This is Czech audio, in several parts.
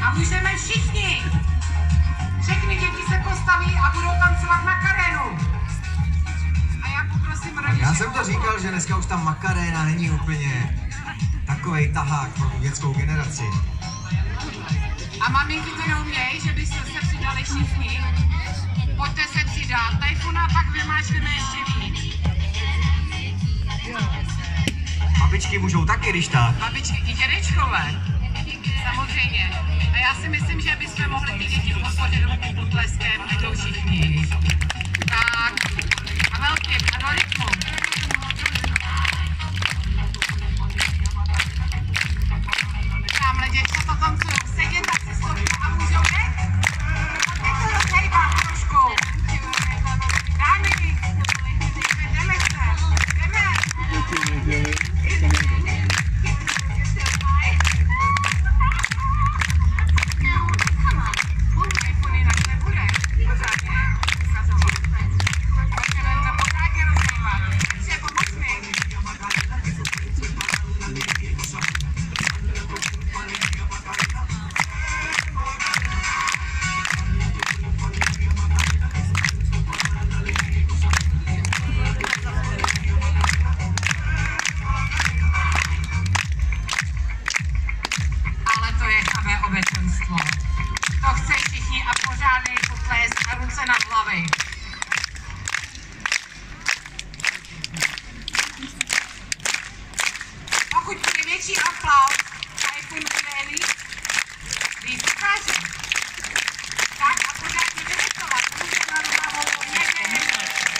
A můžeme všichni. Všechny děti se postaví a budou tancovat Macarenu. A já poprosím rodiče... Já jsem to říkal, že dneska už ta Macarena není úplně takovej tahák pro tu dětskou generaci. A maminky to neumějí, že byste se přidali všichni? Pojďte se přidat. Tajfuna pak vymáčkneme ještě víc. Babičky můžou taky, když tak. Babičky i dědečkové. Samozřejmě. A já si myslím, že bychom mohli ty děti podpořit ruku potleskem, a to všichni. Tak. A velkým, a do rytmu. Tamhle děcka to tancujou. Sedět, tak si stojí a můžou jít. Pojďte to rozhejbat trošku. Dámy, jdeme se. Jdeme. To chce všichni a pořádnej potlesk a ruce nad hlavy. Pokud je větší aplaus, Tajfun chvíli, víc ukáže. Tak a pořádně vydechovat, ruce nad hlavou, někde.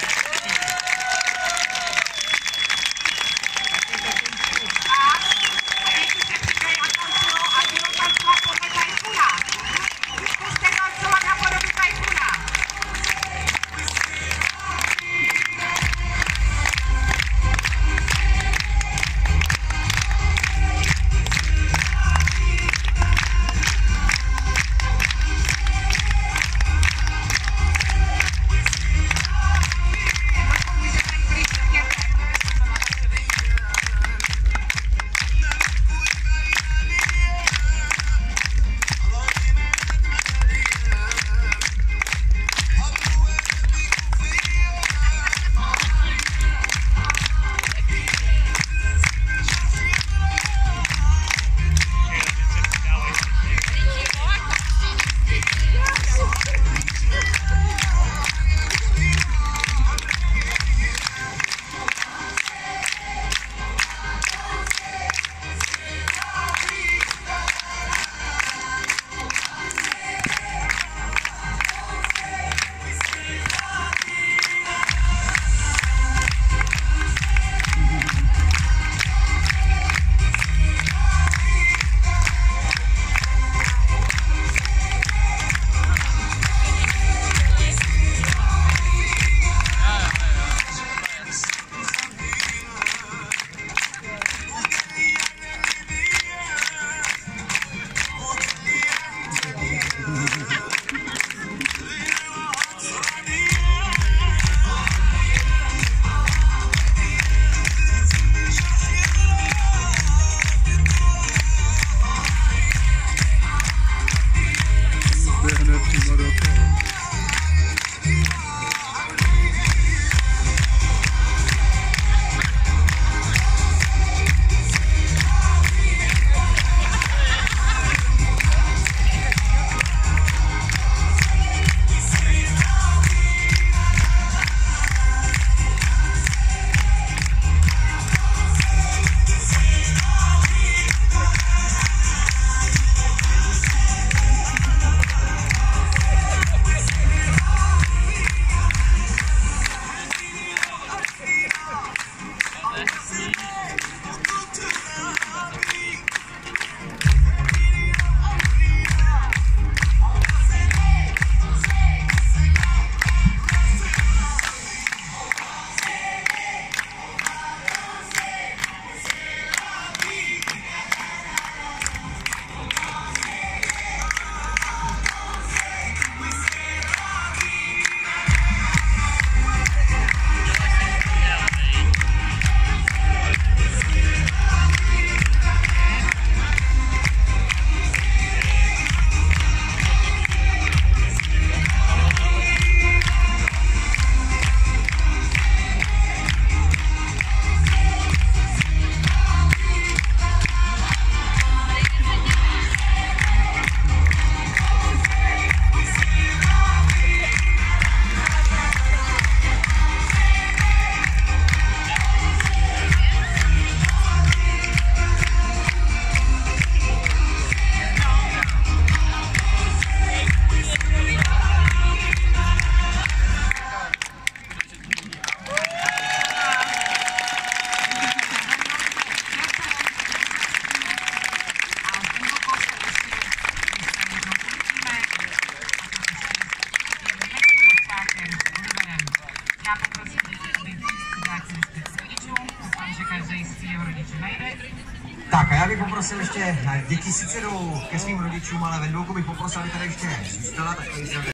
A děti se přidají a tancujou a budou tancovat podle Tajfuna. Zkuste tancovat na podobu Tajfuna. Já poprosím děti, aby vrátili zpět k rodičům. Doufám, že každý si jeho rodiče najde. Tak a já bych poprosil ještě, děti sice jdou ke svým rodičům, ale Vendouku bych poprosil, aby tady ještě zůstala, tak tady